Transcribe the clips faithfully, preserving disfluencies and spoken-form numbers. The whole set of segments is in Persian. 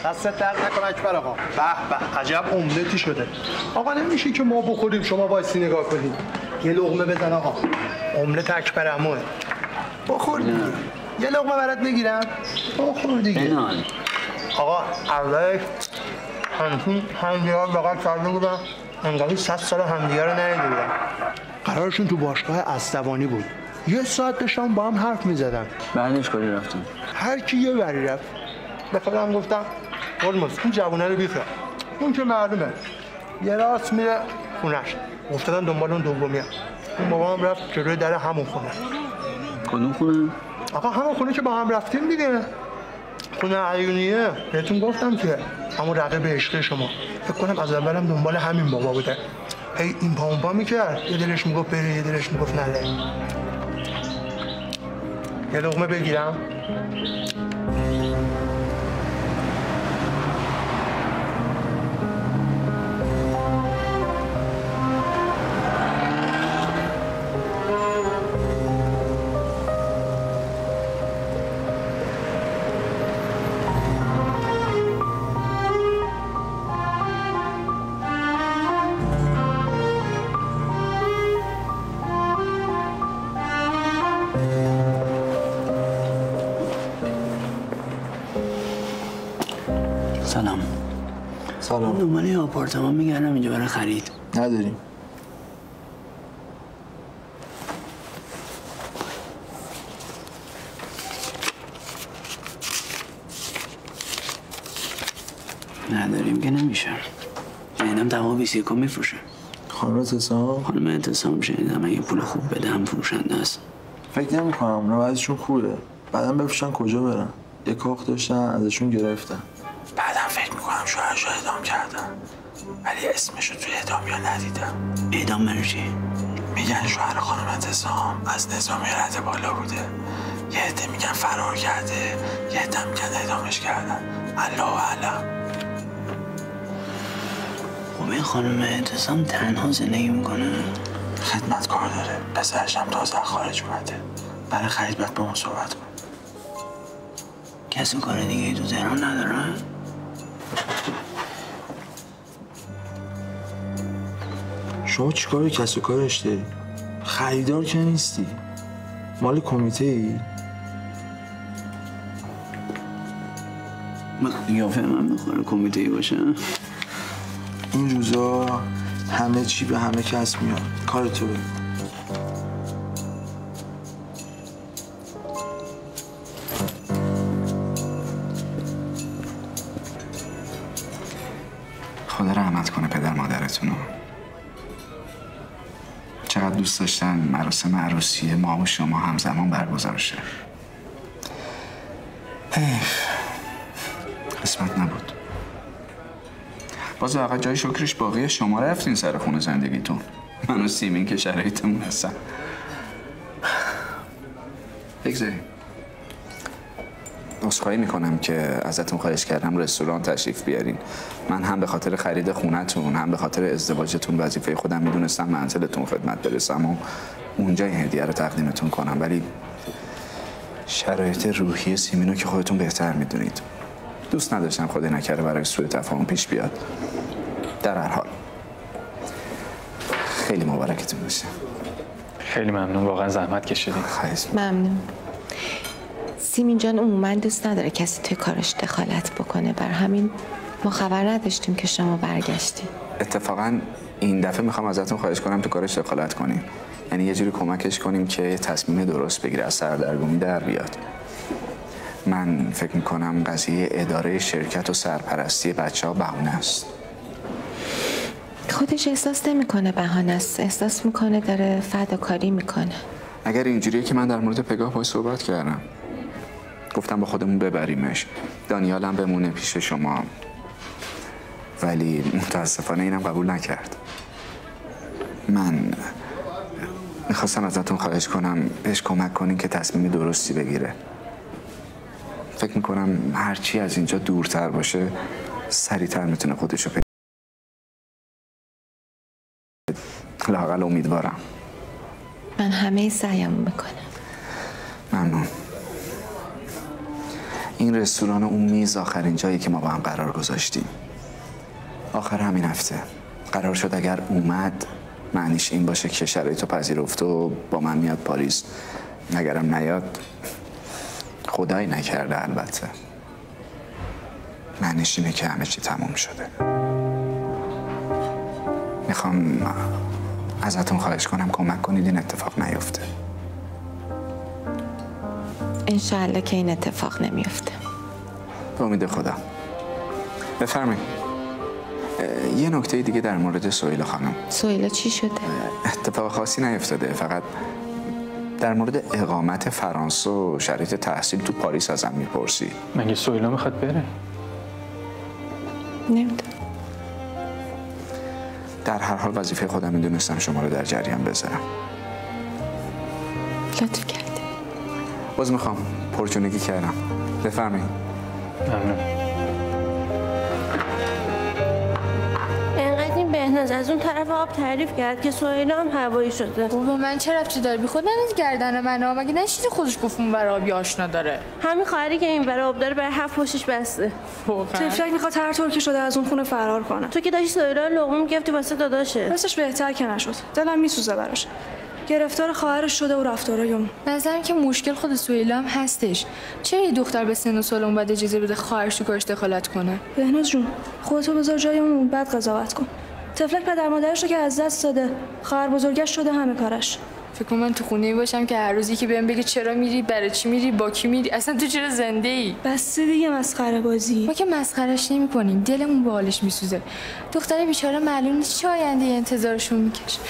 دستت درد نکنه اکبر آقا. به به عجب املتی شده. آقا نمیشه که ما بخوریم شما وایسی نگاه کنید. یه لقمه بزن آقا. املت اکبر عموه. بخور دیگه. یه لقمه برات بگیرم. بخور دیگه. بنال. آقا اولش همچین همدیگه رو بغل کرده بودم. انگاری صد سال همدیگه رو ندیده بودم. قرارشون تو باشگاه اسدوانی بود. یه ساعت داشتم با هم حرف می‌زدن. بعدش کاری رفتم؟ هر کی یه وری رفت. به خودم گفتم قرمز این جوونه رو بیخواه. اون که معلومه. یه راست میره خونش. افتادن دنبال اون دومیه. اون بابام رفت جلوی در همون خونه. کدوم خونه؟ آقا همون خونه که با هم رفتیم دیگه. خونه عیونیه. بهتون گفتم که همون رقیب عشق شما. فکر کنم از اولم دنبال همین بابا بوده. هی این پا اون پا میکرد. یه دلش میگفت بره یه دلش میگفت نره. یه لقمه بگیرم. سلام. سلام. دنبال یه آپارتمان میگردم اینجا برای خرید. نداریم. نداریم که نمیشه. شنیدم دوا بیست و یکم میفروشه. خانم اعتصام؟ خانم اعتصام شنیدم اگه پول خوب بدم فروشنده است. فکر نمی کنم اونا بعضیشون خوبه. بعدم بفروشن کجا برن؟ یه کاخ داشتن ازشون گرفتن. بعدم فکر میکنم شوهرش رو اعدام کردن. ولی اسمش رو توی اعدامیا ندیدم. اعدام برای چی؟ میگن شوهر خانم اعتصام از نظامی رد بالا بوده. یه عده میگن فرار کرده، یه عده میگن اعدامش کردن. الله اعلم. خب این خانم اعتصام تنها زندگی میکنه؟ خدمتکار داره. پسرش هم تازه خارج اومده. برای خرید باید با اون صحبت کن. کسی کار دیگه ای تو تهران نداره؟ شما چیکار کس و کارش داری؟ خریدار که نیستی. مال کمیته ای؟ من قیافه من میخوره کمیته ای باشه. این روزا همه چی به همه کس میاد. کار تو بگو. خدا رحمت کنه پدر مادرتونو. چقدر دوست داشتن مراسم عروسی ما و شما همزمان برگزار شه. حیف قسمت نبود. باز واقعا جای شکرش باقیه شما رفتین سر خونه زندگیتون. من و سیمین که شرایطمون هستن. بگذاریم. عذرخواهی میکنم که ازتون خواهش کردم رستوران تشریف بیارین. من هم به خاطر خرید خونه‌تون هم به خاطر ازدواجتون وظیفه خودم میدونستم منزلتون خدمت برسم و اونجا این هدیه رو تقدیمتون کنم، ولی شرایط روحی سیمینو که خودتون بهتر میدونید. دوست نداشتم خدای نکرده برای سوء تفاهم پیش بیاد. در هر حال خیلی مبارکتون باشه. خیلی ممنون، واقعا زحمت کشیدین. ممنون. سیمین جان عموما دوست نداره کسی توی کارش دخالت بکنه، بر همین ما خبر نداشتیم که شما برگشتین. اتفاقا این دفعه میخوام ازتون خواهش کنم تو کارش دخالت کنیم. یعنی یه جوری کمکش کنیم که تصمیم درست بگیره، از سردرگمی در بیاد. من فکر میکنم قضیه اداره شرکت و سرپرستی بچه ها بهونه است. خودش احساس نمیکنه بهانه است، احساس میکنه داره فداکاری میکنه. اگر اینجوریه که من در مورد پگاه باهاش صحبت کردم، گفتم با خودمون ببریمش، دانیال هم بمونه پیش شما، ولی متاسفانه اینم قبول نکرد. من میخواستم ازتون خواهش کنم بهش کمک کنین که تصمیم درستی بگیره. فکر میکنم هرچی از اینجا دورتر باشه سریعتر میتونه خودشو پیدا کنه. لااقل امیدوارم. من همه سعیمو میکنم. ممنون. این رستوران اون میز آخرین جایی که ما با هم قرار گذاشتیم. آخر همین هفته قرار شد اگر اومد معنیش این باشه که شرایطو پذیرفته و با من میاد پاریس. اگرم نیاد خدایی نکرده البته، معنیش اینه که همه چی تموم شده. میخوام ازتون خواهش کنم کمک کنید این اتفاق نیفته. انشالله که این اتفاق نمیفته. به امید خدا. بفرمایید. یه نکته دیگه در مورد سهیلا خانم. سهیلا چی شده؟ اتفاق خاصی نیفتاده، فقط در مورد اقامت فرانسه و شرایط تحصیل تو پاریس ازم میپرسی. مگه سهیلا میخواد بره؟ نمیدونم. در هر حال وظیفه خودم میدونستم شما رو در جریان بذارم. لطف کردی. باز میخوام پرچونگی کردم. بفرمایید. ممنون. انقدر این بهناز از اون طرف آب تعریف کرد که سهیلا هم هوایی شده. بابا من چه ربطی داره؟ بی خود ننز گردن منو، مگه نشیدی خودش گفت اون برای آبی آشنا داره؟ همین خواهری که این برای آب داره برای هفت پشتش بسته. تفلک میخواد هر طور که شده از اون خونه فرار کنه. تو که داشتی سهیلا رو لقمه میگفتی واسه داداشه. راستش بهتر که نشد. دلم میسوزه براش. گرفتار خواهرش شده و رفتارای اون. نظرم که مشکل خود سهیلا هم هستش. چرا یه دختر به سن و سال اون بعد اجازه بده خواهرش تو کارش دخالت کنه؟ بهناز جون خودتو بذار جای اون، بعد قضاوت کن. تفلک پدر مادرش رو که از دست داده، خواهر بزرگش شده همه کارش. فکر کنم من تو خونه باشم که هر روزی که بهم بگه چرا میری، برای چی میری، با کی میری، اصلا تو چرا زنده ای؟ بس دیگه مسخره بازی. ما که مسخرهش نمی‌کنیم، دلمون به حالش میسوزه. دختره بیچاره معلوم نیست چه آینده انتظارشون میکشه.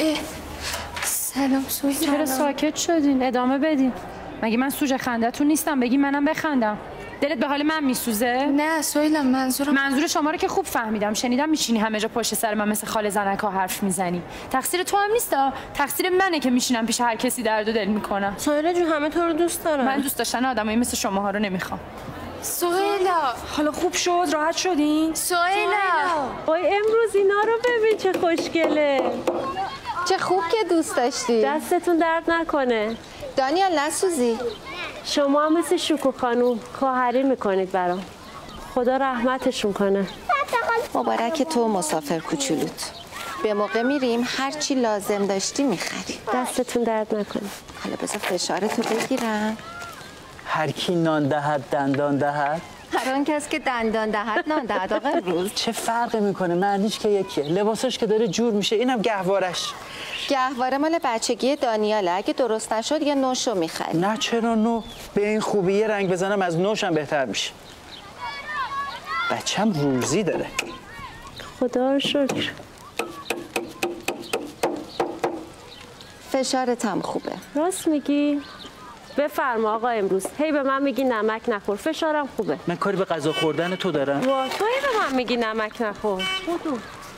سلام سویت. چرا ساکت شدین؟ ادامه بدین. مگه من سوژه خندتون نیستم؟ بگی منم بخندم. دلت به حال من میسوزه؟ نه سویلم، منظورم منظور شما رو که خوب فهمیدم. شنیدم میشینی همه جا پشت سر من مثل خاله زنکا حرف میزنی. تقصیر تو هم نیستا، تقصیر منه که میشینم پیش هر کسی درد و دل میکنم. سهیلا جون همه تو رو دوست دارن. من دوست داشتن آدمایی مثل شماها رو نمیخوام. سهیلا حالا خوب شد؟ راحت شدین؟ سهیلا وای امروز اینا رو ببین چه خوشگله. چه خوب که دوست داشتی. دستتون درد نکنه. دانیال نسوزی. شما هم مثل شوکو خانوم خواهری میکنید برام. خدا رحمتشون کنه. مبارک تو مسافر کوچولوت. به موقع میریم هر چی لازم داشتی میخریم. دستتون درد نکنه. حالا بذار فشارتو بگیرم. هر کی نان دهد دندان دهد. هر آن کس که دندان دهد نان دهد. آقا روز چه فرقی میکنه؟ معنیش که یکیه. لباسش که داره جور میشه، اینم گهوارش. گهواره مال بچگی دانیاله. اگه درست نشد یه نوشو میخری. نه چرا نو؟ به این خوبی یه رنگ بزنم از نوشم بهتر میشه. بچم روزی داره. خدا رو شکر. فشارت هم خوبه. راست میگی؟ بفرما آقا امروز. هی به من میگی نمک نخور. فشارم خوبه. من کاری به غذا خوردن تو دارم؟ وا تو هی به من میگی نمک نخور. بودو.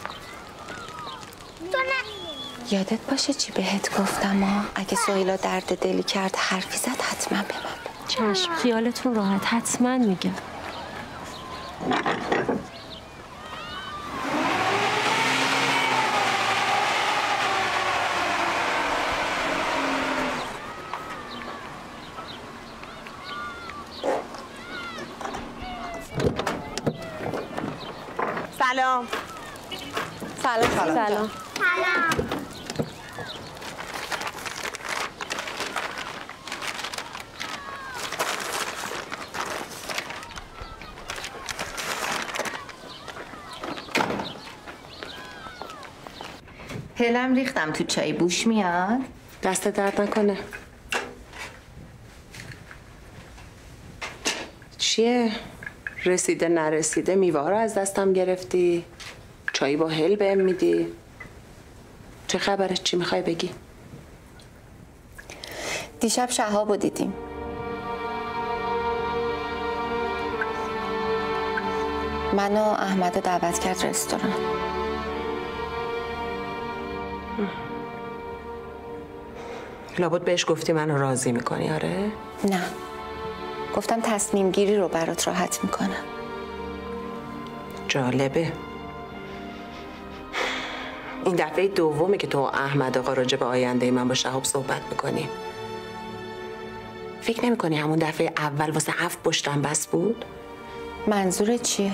یادت باشه چی بهت گفتم ها؟ اگه سهیلا درد دلی کرد حرفی زد حتما به من بگو. چشم خیالتون راحت، حتما میگم. سلام. سلام. سلام. سلام. هلم ریختم تو چای، بوش میاد؟ دست درد نکنه. چیه؟ رسیده نرسیده میوه رو از دستم گرفتی؟ چایی با هل بهم میدی؟ چه خبره؟ چی میخوای بگی؟ دیشب شهابو دیدیم. منو احمد دعوت کرد رستوران. لابد بهش گفتی منو راضی میکنی آره؟ نه، گفتم تصمیم گیری رو برات راحت میکنم. جالبه. این دفعه دومه که تو احمد آقا راجع به آینده من با شهاب صحبت میکنی. فکر نمی کنی همون دفعه اول واسه هفت پشتم بس بود؟ منظور چیه؟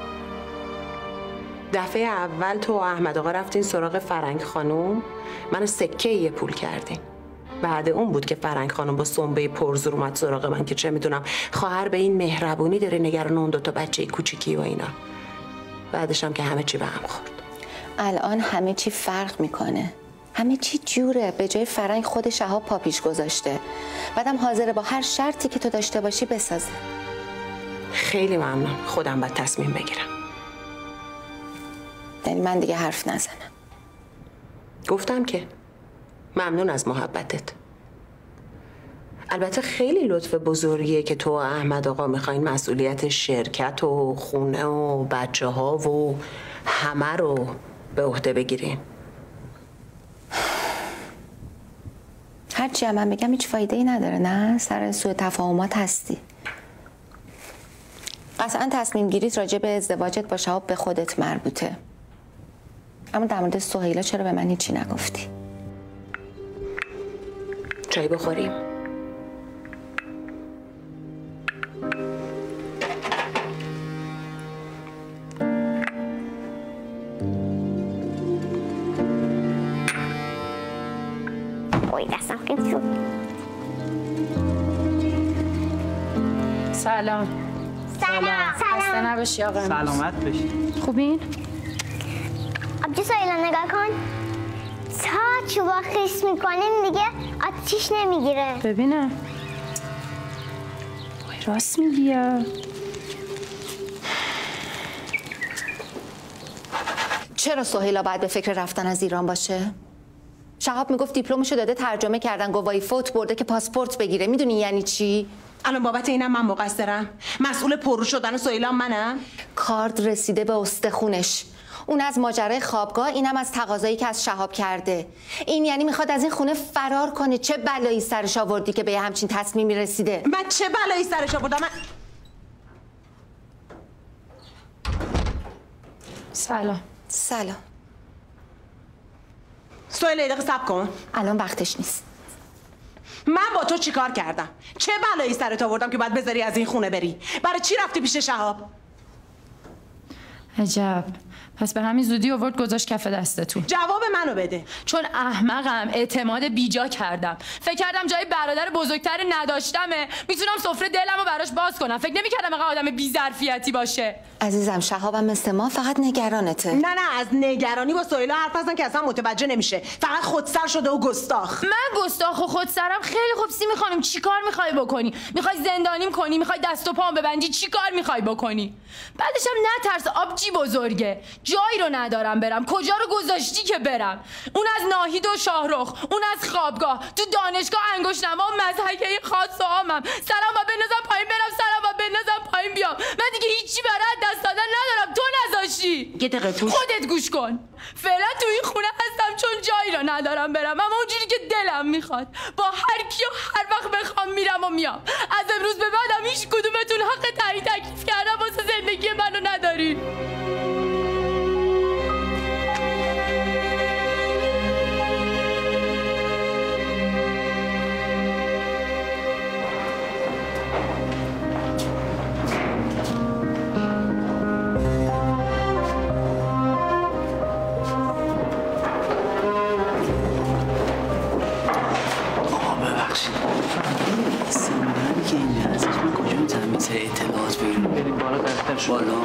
دفعه اول تو و احمد آقا رفتین سراغ فرنگ خانوم، منو سکه یه پول کردین. بعد اون بود که فرنگ خانم با سنبه پرزور اومد سراغ من که چه میدونم خواهر به این مهربونی داره نگران اون دوتا بچه کوچیکی و اینا. بعدش هم که همه چی به هم خورد. الان همه چی فرق میکنه. همه چی جوره. به جای فرنگ خود شهاب پاپیش گذاشته. بعدم حاضره با هر شرطی که تو داشته باشی بسازه. خیلی ممنون. خودم باید تصمیم بگیرم. یعنی من دیگه حرف نزنم. گفتم که ممنون از محبتت. البته خیلی لطف بزرگیه که تو و احمد آقا میخواین مسئولیت شرکت و خونه و بچه ها و همه رو به عهده بگیرین. هرچی هم من بگم هیچ فایده ای نداره، نه؟ سر سوء تفاهمات هستی. قطعا تصمیم گیریت راجع به ازدواجت با شهاب به خودت مربوطه. اما در مورد سهیلا چرا به من هیچی نگفتی؟ چای بخوریم؟ اوی دستم خیلی شد. سلام. سلام. خسته نباشی آقا. سلامت باشی. خوبین؟ آبجی سایلا نگاه کن. تا چوبا خیس میکنیم دیگه آتیش نمیگیره. ببینم. وای راست میگی. چرا سهیلا باید به فکر رفتن از ایران باشه؟ شهاب میگفت دیپلمشو داده ترجمه کردن، گواهی فوت برده که پاسپورت بگیره. میدونی یعنی چی؟ الان بابت اینم من مقصرم؟ مسئول پررو شدن سهیلا منم؟ کارد رسیده به استخونش. اون از ماجرای خوابگاه، اینم از تقاضایی که از شهاب کرده. این یعنی میخواد از این خونه فرار کنه. چه بلایی سرش آوردی که به همچین تصمیمی رسیده؟ من چه بلایی سرش آوردم؟ من... سلام. سلام. سهیلا یه دقیقه صبر کن. الان وقتش نیست. من با تو چیکار کردم؟ چه بلایی سرت آوردم که باید بذاری از این خونه بری؟ برای چی رفتی پیش شهاب؟ عجب. پس به همین زودی آورد گذاشت کف دستتون. جواب منو بده. چون احمقم، اعتماد بیجا کردم. فکر کردم جای برادر بزرگتر نداشتمه میتونم سفره دلمو براش باز کنم. فکر نمی‌کردم اینقدر آدم بی‌ظرفیتی باشه. عزیزم شهابم مثل ما فقط نگرانته. نه نه از نگرانی با سهیلا حرف نزن که اصلا متوجه نمیشه. فقط خودسر شده و گستاخ. من گستاخ و خودسرم؟ خیلی خوب. سی می‌خوام چیکار می‌خوای بکنی؟ می‌خوای زندانیم کنی؟ می‌خوای دست و پام ببندی؟ چیکار می‌خوای بکنی؟ بعدش هم نترس، آبجی بزرگه. جایی رو ندارم برم. کجا رو گذاشتی که برم؟ اون از ناهید و شاهرخ، اون از خوابگاه، تو دانشگاه انگشت‌نما و مضحکه خاص و عامم. سلام و بنازم پایین برم، سلام و بنازم پایین بیام. من دیگه هیچی برای دست دادن ندارم. تو نذاشتی. یه دقیقه گوش خودت گوش کن. فعلا تو این خونه هستم چون جایی رو ندارم برم. اما اونجوری که دلم میخواد با هر کی و هر وقت بخوام میرم و میام. از امروز به بعدم هیچ کدومتون حق تعیین تکلیف کردن واسه زندگی منو ندارین. سیمونری که اینجا هستش من کجا میتونم این سری اطلاعات بگیرم؟ بریم بالا دفتر شد. بالا؟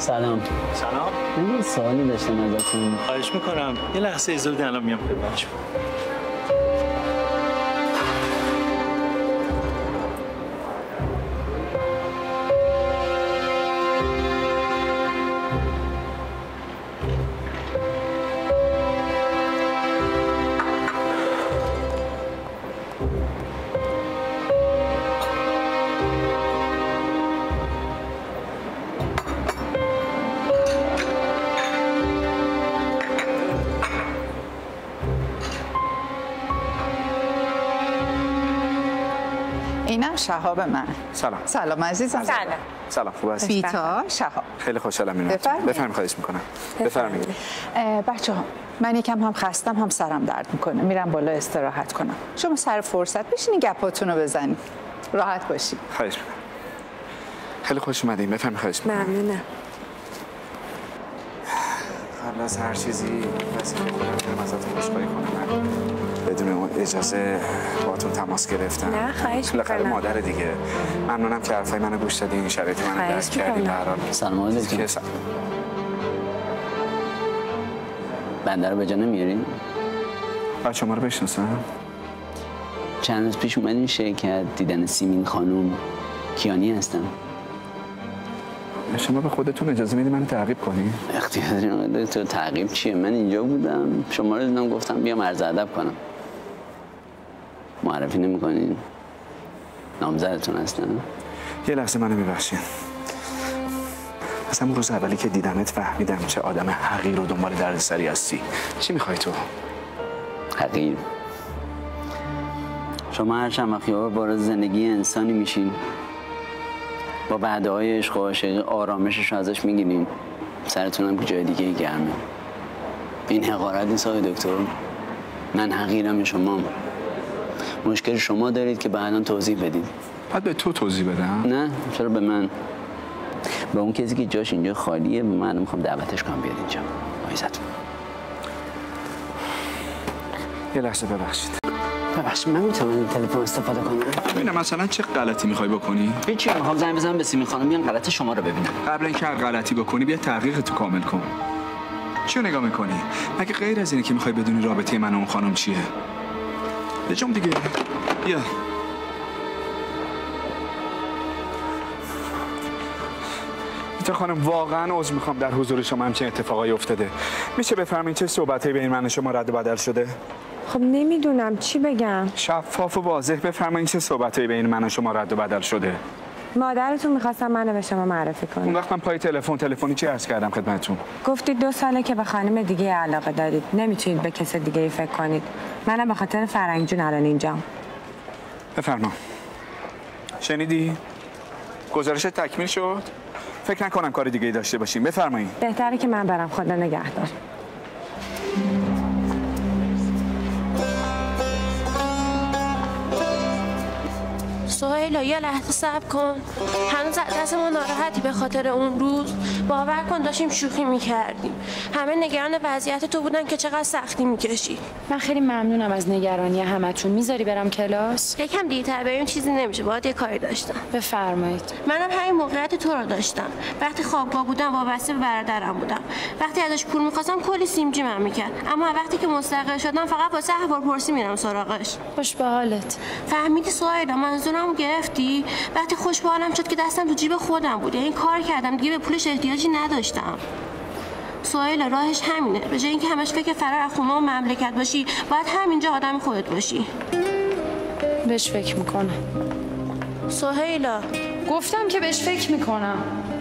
سلام. سلام. من یه سوالی داشتم ازتون. خواهش میکنم. یه لحظه اجازه بدین الان میام خدمتتون. اینم شهاب من. سلام. سلام عزیزم. سلام. سلام، خوب هستی؟ بیتا شهاب. خیلی خوشحالم می‌بینم. بفرمایید. بفرمایید، خواهش می‌کنم. بفرمایید. بچه ها من یکم هم خستم هم سرم درد میکنه، میرم بالا استراحت کنم. شما سر فرصت بشینین گپاتون رو بزنید، راحت باشید. خواهش می‌کنم. خیلی خوش اومدین. بفرمایید، خواهش می‌کنم. ممنونم. قبل از هر چیزی وظیفه خودم که ازتون عذرخواهی کنم. بدون اون اجازه باهاتون تماس گرفتم. نه خواهش بالاخره می‌کنم. مادر دیگه. ممنونم که حرفای منو گوش دادین، شرایط منو درک کردین. به هر حال سلام علیکم. بنده رو به جا نمیارین؟ بعد شما رو بشناسم؟ چند روز پیش اومدین شرکت دیدن سیمین خانوم. کیانی هستم. شما به خودتون اجازه میدید منو تعقیب کنی؟ اختیار دارین تو تعقیب چیه؟ من اینجا بودم، شما رو دیدم گفتم بیام عرض ادب کنم. معرفی نمی‌کنین؟ نامزدتون هستن؟ یه لحظه منو میبخشین. از همون روز اولی که دیدمت فهمیدم چه آدم حقیر و دنبال دردسری هستی. چی میخوای تو؟ حقیر؟ شما هر چند وقت وارد زندگی انسانی میشین، با وعده‌های عشق و عاشقی آرامشش رو ازش میگیرین، سرتون هم جای دیگه گرمه. این حقارت نیست آقای دکتر. من حقیرم شما. مشکل شما دارید که بعداً توضیح بدید. بعد به تو توضیح بدم؟ نه، چرا به من؟ به اون کسی که جاش اینجا خالیه من میخوام دعوتش کنم بیاد اینجا. آیزتون. یه لحظه ببخشید. ببخشید من میتونم این تلفن استفاده کنم؟ ببینم مثلا چه غلطی میخوای بکنی؟ هیچی، میخوام زنگ بزنم به سیمین خانم بیان غلط شما رو ببینم. قبل اینکه هر غلطی بکنی بیا تحقیق تو کامل کن. چیو نگاه میکنی؟ مگه غیر از اینه که میخوای بدونی رابطه من و اون خانم چیه؟ بجام دیگه. بیا. بیتا خانم واقعا عذر میخوام در حضور شما همچین اتفاقایی افتاده. میشه بفهمین چه صحبتایی بین من و شما رد و بدل شده؟ خب نمیدونم چی بگم. شفاف و واضح بفرمایید چه صحبتایی بین من و شما رد و بدل شده. مادرتون میخواستم منو به شما معرفی کنم. اون وقت من پای تلفن تلفنی چی عرض کردم خدمتتون؟ گفتید دو ساله که به خانم دیگه علاقه دارید، نمیتونید به کس دیگه ای فکر کنید. منم به خاطر فرنگ جون الان اینجام. بفرما. شنیدی؟ گزارش تکمیل شد؟ فکر نکنم کار دیگه ای داشته باشیم. بفرمایید. بهتره که من برم. خدا نگهدار. سهیلا یه لحظه صبر کن. هنوز دست ما ناراحتی به خاطر اون روز؟ باور کن داشتیم شوخی میکردیم. همه نگران وضعیت تو بودن که چقدر سختی میکشی. من خیلی ممنونم از نگرانی همتون. میذاری برم کلاس؟ یکم دیرتر بریم چیزی نمیشه. باید یه کاری داشتم. بفرمایید. منم همین موقعیت تو رو داشتم. وقتی خوابگاه بودم وابسته به برادرم بودم. وقتی ازش پول میخواستم کلی سیمجی من میکرد. اما وقتی که مستقل شدم فقط واسه احوالپرسی میرم سراغش. خوش به حالت. فهمیدی سهیلا منظورم گرفتی؟ وقتی خوش به حالم شد که دستم تو جیب خودم بود. یعنی کار کردم دیگه به پولش احتیاجی نداشتم. سهیلا راهش همینه. به جای اینکه همش فکر فرار از خونه و مملکت باشی باید همینجا آدم خودت باشی. بهش فکر میکنم. سهیلا گفتم که بهش فکر میکنم.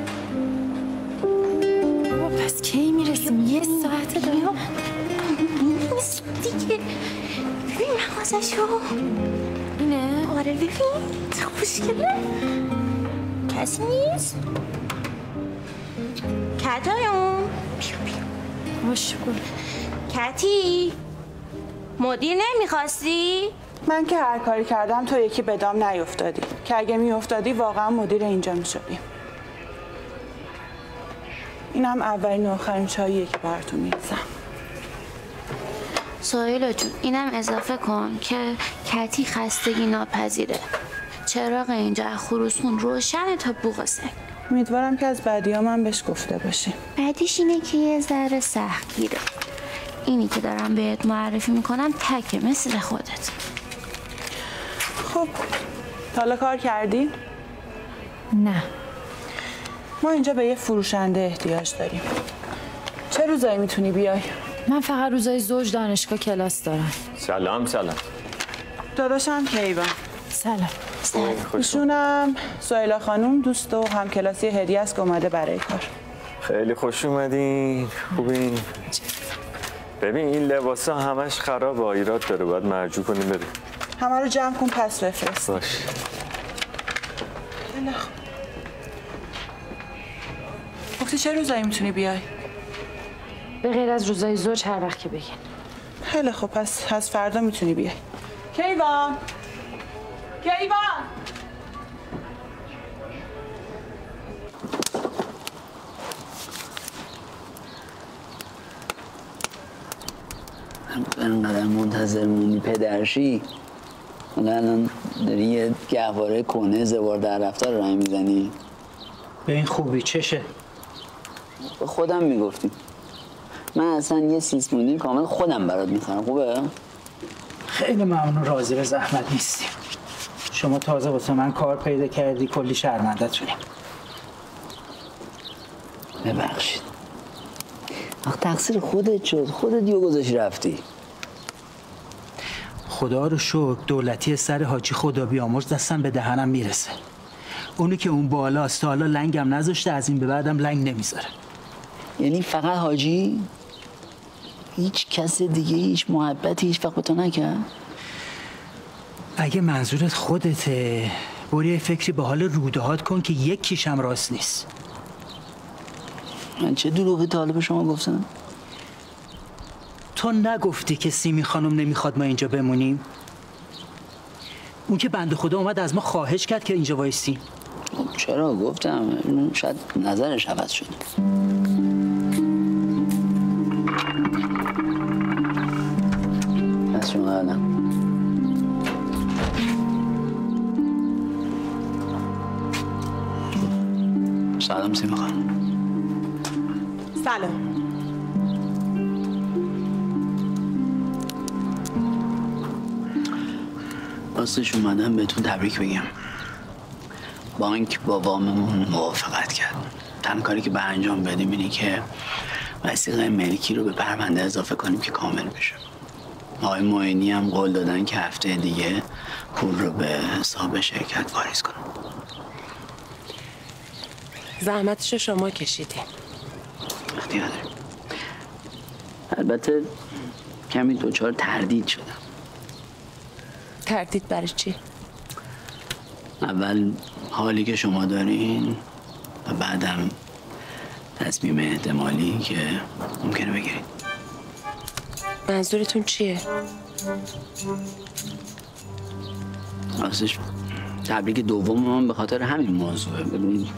بابا پس کی میرسیم؟ یه ساعت داریم. نیست دیگه. ببین مغازشو. اینه؟ آره ببین چه خوشگله. کسی نیست؟ کتایون بیا بیا. باش کن. کتی مدیر نمیخواستی؟ من که هر کاری کردم تو یکی بدام نیفتادی که اگه میافتادی واقعا مدیر اینجا میشدی. اینم اولین و آخرین چاییه که براتون میریزم. سهیلا جون اینم اضافه کن که کتی خستگی ناپذیره. چراغ اینجا خروسون روشنه تا بوق سگ. امیدوارم که از بعدی‌ها من بهش گفته باشی. بعدیش اینه که یه ذره سختگیره. اینی که دارم بهت معرفی میکنم تکه مثل خودت. خب حالا کار کردی؟ نه. ما اینجا به یه فروشنده احتیاج داریم. چه روزایی میتونی بیای؟ من فقط روزای زوج دانشگاه کلاس دارم. سلام سلام. داداشم کیوان. سلام. سلام. ایشونم سهیلا خانوم دوست و همکلاسی هدیه است که اومده برای کار. خیلی خوش اومدین. خوبین؟ ببین این لباسا همش خرابه، ایراد داره، باید مرجوع کنیم بریم. همه رو جمع کن پس بفرست. باش. گفتی چه روزایی میتونی بیای؟ به غیر از روزای زوج هر وقت که بگین. خیلی خوب، پس از فردا میتونی بیای. کیوان! کیوان! انقدر منتظر مونی پدرشی، حالا الان داری یه گهواره کنه زوار در رفتار رای میزنی؟ به این خوبی چشه؟ به خودم میگفتیم. من اصلا یه سیسمونی کامل خودم برات میخرم. خوبه؟ خیلی ممنون، راضی به زحمت نیستیم. شما تازه واسه من کار پیدا کردی، کلی شرمنده‌تونی. ببخشید. آخه تقصیر خودت شد، خودت یو گذاشتی رفتی. خدا رو شکر دولتی سر حاجی خدا بیامرز دستم به دهنم میرسه. اونی که اون بالاست تا حالا لنگم نذاشته، از این به بعدم لنگ نمیذاره. یعنی فقط حاجی؟ هیچ کس دیگه هیچ محبتی هیچ وقت به تو نکرد؟ اگه منظورت خودته، برو یه فکری به حال رودهات کن که یکیشم راست نیست. من چه دروغی تا حالا به شما گفتم؟ تو نگفتی که سیمی خانم نمیخواد ما اینجا بمونیم؟ اون که بنده خدا اومد از ما خواهش کرد که اینجا وایسیم. چرا گفتم؟ شاید نظرش عوض شد. از شما دارم. سلام سیمی خانم. سلام. راستش اومدم بهتون تبریک بگم. بانک با واممون موافقت کرد. تنها کاری که باید انجام بدیم اینه که وثیقه ملکی رو به پرونده اضافه کنیم که کامل بشه. آقای معینی هم قول دادن که هفته دیگه پول رو به حساب شرکت واریز کنن. زحمتش شما کشیدین. اختیار داریم. البته کمی دوچار تردید شدم. تردید برای چی؟ اول حالی که شما دارین و بعدم تصمیم احتمالی که ممکنه بگیرید. منظورتون چیه؟ راستش تبریک دوم من به خاطر همین موضوعه. ببینید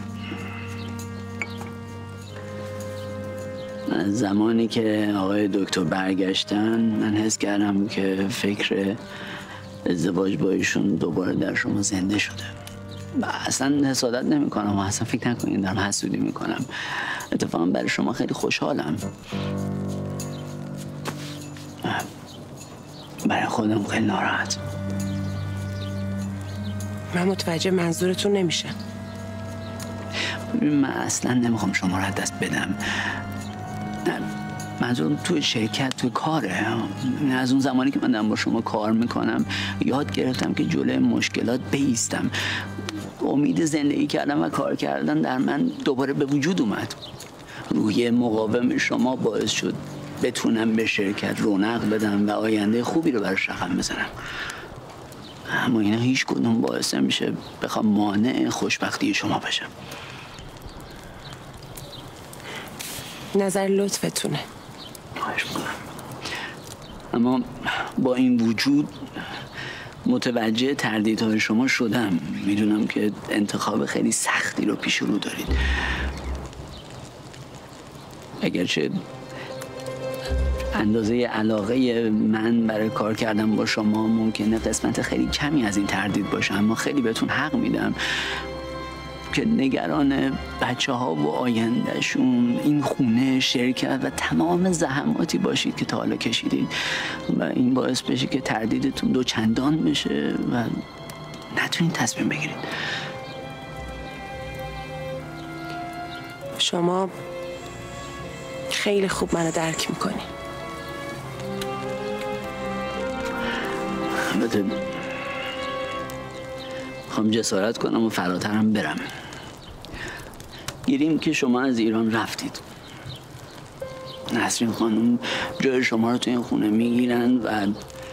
از زمانی که آقای دکتر برگشتن من حس کردم که فکر ازدواج با ایشون دوباره در شما زنده شده. اصلا حسادت نمی کنم و اصلا فکر نکنید دارم حسودی می کنم. اتفاقا برای شما خیلی خوشحالم. برای خودم خیلی ناراحت. من متوجه منظورتون نمیشم. من اصلا نمیخوام شما را دست بدم. منظورم توی شرکت، توی کاره. از اون زمانی که من دارم با شما کار میکنم یاد گرفتم که جلوی مشکلات بایستم. امید زندگی کردن و کار کردن در من دوباره به وجود اومد. روحیه مقاوم شما باعث شد بتونم به شرکت رونق بدم و آینده خوبی رو براش رقم بزنم. اما اینا هیچ کدوم باعث نمیشه بخوام مانع خوشبختی شما بشم. نظر لطفتونه. خواهش میکنم. اما با این وجود متوجه تردیدهای شما شدم. میدونم که انتخاب خیلی سختی رو پیش رو دارید. اگرچه اندازه علاقه من برای کار کردن با شما ممکنه قسمت خیلی کمی از این تردید باشه، اما خیلی بهتون حق میدم. که نگران بچه ها و آیندهشون، این خونه، شرکت و تمام زحماتی باشید که تا حالا کشیدید و این باعث بشه که تردیدتون دو چندان بشه و نتونید تصمیم بگیرید. شما خیلی خوب منو درک میکنی. البته میخوام جسارت کنم و فراترم برم. گیریم که شما از ایران رفتید، نسرین خانم جای شما رو تو این خونه میگیرن و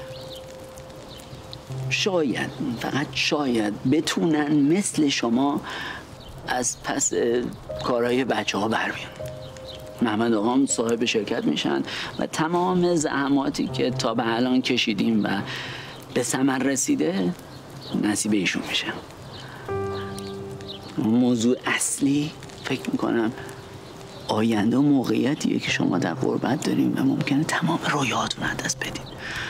شاید، فقط شاید بتونن مثل شما از پس کارهای بچه ها بر بیان. محمد آقام صاحب شرکت میشن و تمام زحماتی که تا به الان کشیدیم و به ثمر رسیده نصیب ایشون میشه. موضوع اصلی فکر میکنم آینده و موقعیتیه که شما در غربت داریم و ممکنه تمام رویاهاتون از دست بدید.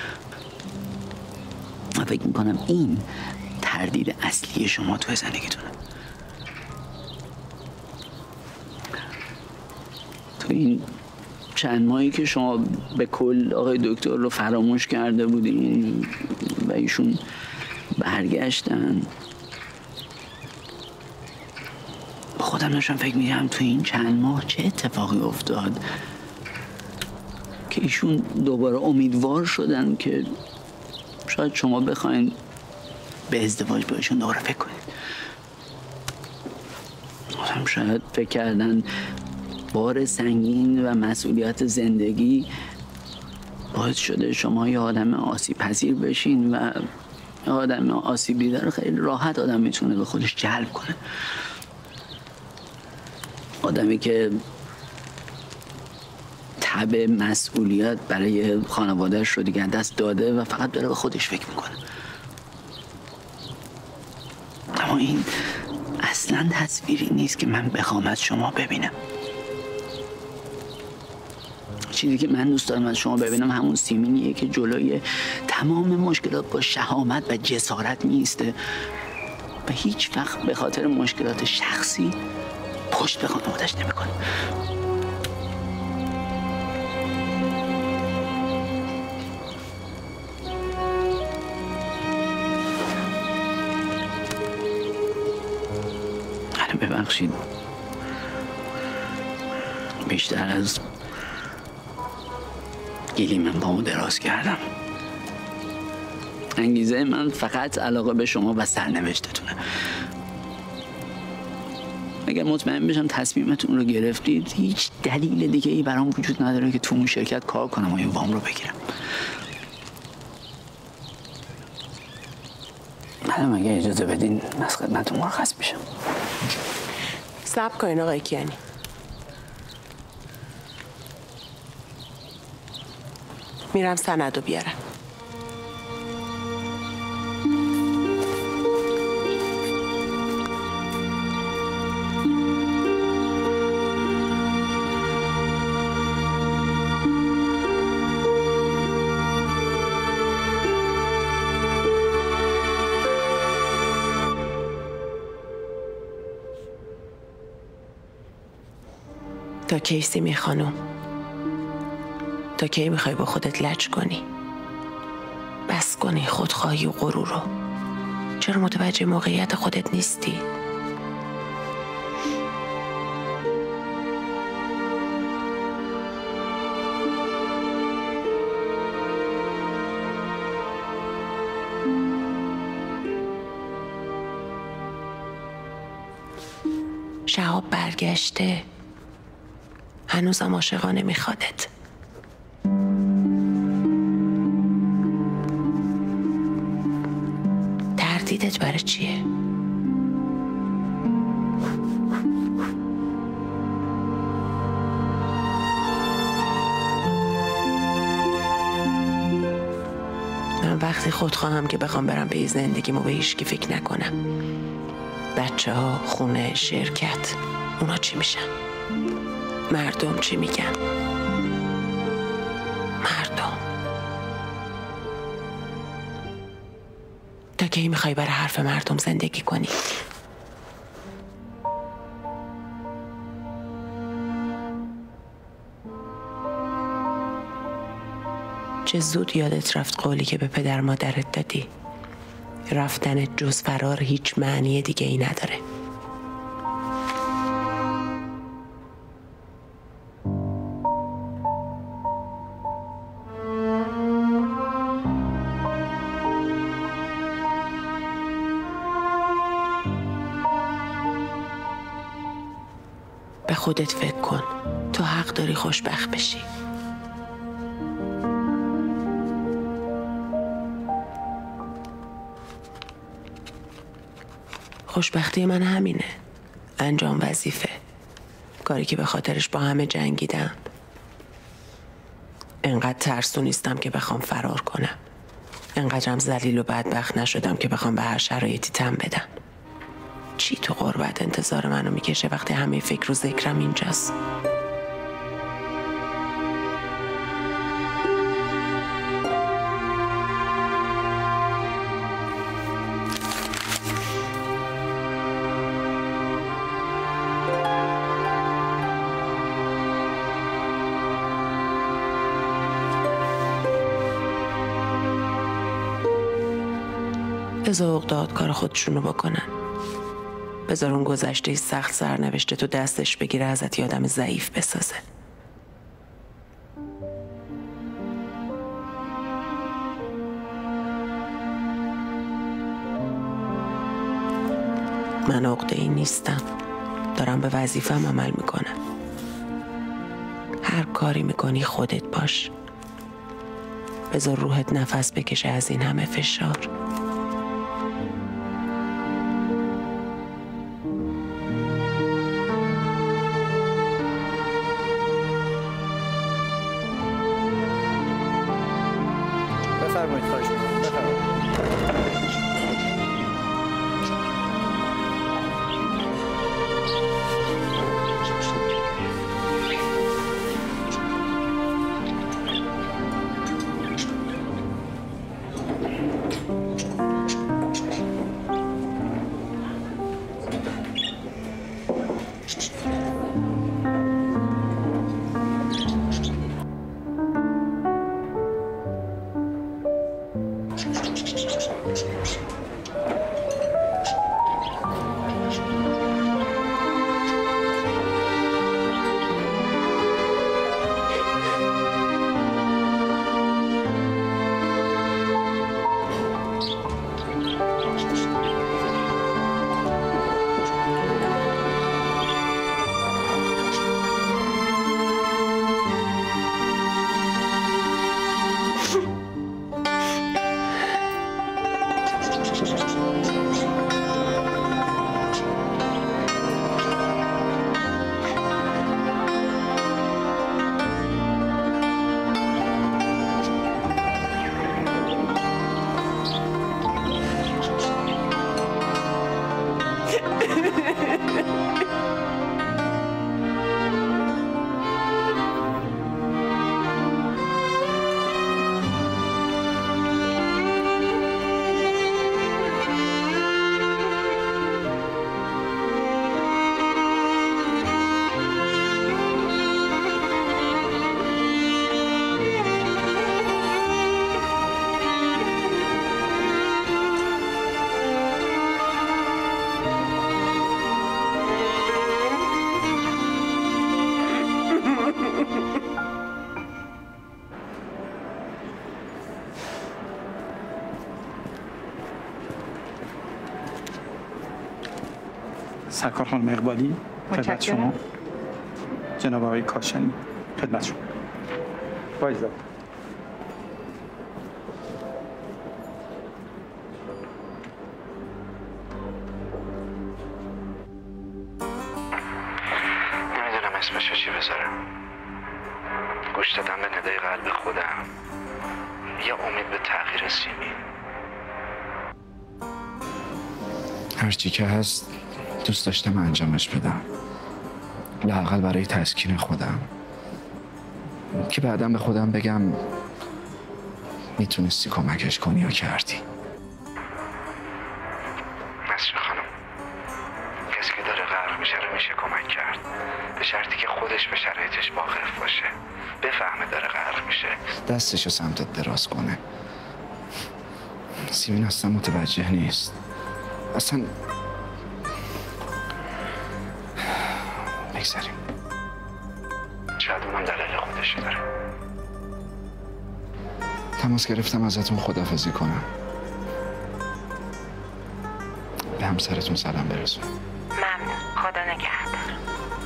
من فکر میکنم این تردید اصلی شما توی زندگیتونه. تو این چند ماهی که شما به کل آقای دکتر رو فراموش کرده بودین و ایشون برگشتن، با خودم داشتم فکر میگم تو این چند ماه چه اتفاقی افتاد که ایشون دوباره امیدوار شدن که شاید شما بخواین به ازدواج با ایشون دوباره فکر کنید. آدم شاید فکر کردن بار سنگین و مسئولیت زندگی باعث شده شما یه آدم آسیب پذیر بشین و یه آدم آسیب دیده خیلی راحت آدم میتونه به خودش جلب کنه. آدمی که تب مسئولیت برای خانوادهش رو دیگه دست داده و فقط داره به خودش فکر میکنه. اما این اصلا تصویری نیست که من بخوام از شما ببینم. چیزی که من دوست دارم از شما ببینم همون سیمینیه که جلوی تمام مشکلات با شهامت و جسارت میسته و هیچ وقت به خاطر مشکلات شخصی پشت به خانواده‌اش نمیکنه. ببخشید بیشتر از گلی من پامو دراز کردم. انگیزه من فقط علاقه به شما و سرنوشتتونه. اگر مطمئن بشم تصمیمتون رو گرفتید هیچ دلیل دیگه ای برام وجود نداره که تو اون شرکت کار کنم و این وام رو بگیرم. من اگه اجازه بدین از خدمتتون مرخص میشم. صبر کنین آقای کیانی. میرم سندو بیارم. تا کی سیمی خانم؟ تا کی میخوای با خودت لج کنی؟ بس کنی خودخواهی و غرور رو. چرا متوجه موقعیت خودت نیستی؟ شهاب برگشته، هنوزم عاشقانه میخوادت. تردیدت برای چیه؟ من وقتی خود خواهم که بخوام برم به زندگیمو به هیچ کی فکر نکنم. بچه ها، خونه، شرکت، اونا چی میشن؟ مردم چی میگن؟ مردم تا کی میخوای برای حرف مردم زندگی کنی؟ چه زود یادت رفت قولی که به پدر مادرت دادی. رفتنت جز فرار هیچ معنی دیگه ای نداره. به خودت فکر کن. تو حق داری خوشبخت بشی. خوشبختی من همینه. انجام وظیفه. کاری که به خاطرش با همه جنگیدم. انقدر ترسو نیستم که بخوام فرار کنم. انقدرم ذلیل و بدبخت نشدم که بخوام به هر شرایطی تن بدم. چی تو غربت انتظار منو میکشه وقتی همه فکر و ذکرم اینجاست؟ بذار اقداد کار خودشونو بکنن. بذار اون گذشته سخت سرنوشته تو دستش بگیره ازت یادم ضعیف بسازه. من عقده‌ای نیستم. دارم به وظیفه‌م عمل میکنم. هر کاری میکنی خودت باش. بذار روحت نفس بکشه از این همه فشار. بفرمایید. خواهش می‌کنم. بفرمایید. سرکار خانم اقبالی، خدمت شما. جناب آقای کاشانی، خدمت شما. بایزد. نمیدونم اسمشو چی بذارم. گوش دادم به ندای قلب خودم. یا امید به تغییر سیمی. هرچی که هست دوست داشتم انجامش بدم. لااقل برای تسکین خودم. که بعدم به خودم بگم میتونستی کمکش کنی یا کردی. نسرین خانم، کسی که داره غرق میشه رو میشه کمک کرد، به شرطی که خودش به شرایطش واقف باشه، بفهمه داره غرق میشه، دستشو سمتت دراز کنه. سیمین اصلا متوجه نیست، اصلا. بگذاریم، شاید اونم دلیل خودشو داره. تماس گرفتم ازتون خداحافظی کنم. به همسرتون سلام برسون. ممنون، خدا نگهدار.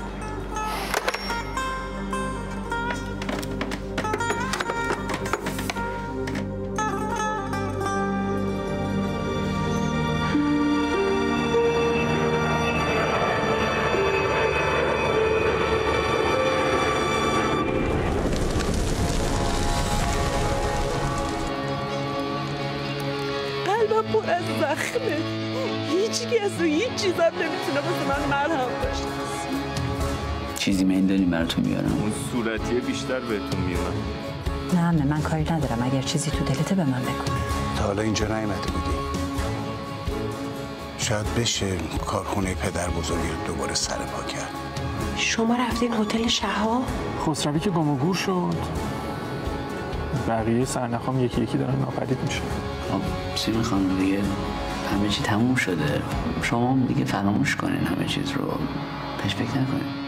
قلبم پر از زخمه، هیچ کس و هیچ چیزم نمیتونه واسه من مرهم باشه. چیزی میل داریم براتون بیارم؟ اون صورتیه بیشتر بهتون میاد. نه من کاری ندارم، اگر چیزی تو دلته به من بگو. تا حالا اینجا نیامده بودی؟ شاید بشه کارخونه پدر بزرگی رو دوباره سرپا کرد. شما رفتین هتل شهاب؟ خسروی که گم و گور شد، بقیه سرنخام یکی یکی دارن ناپدید میشه. خب سیمین خانم دیگه همه چی تموم شده، شما دیگه فراموش کنین همه چیز رو، پیش فکر نکنین.